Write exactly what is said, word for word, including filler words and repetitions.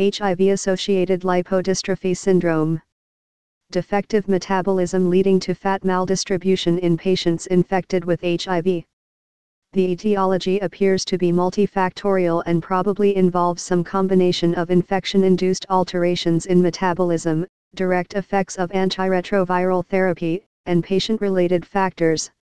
H I V-Associated Lipodystrophy Syndrome. Defective metabolism leading to fat maldistribution in patients infected with H I V. The etiology appears to be multifactorial and probably involves some combination of infection-induced alterations in metabolism, direct effects of antiretroviral therapy, and patient-related factors.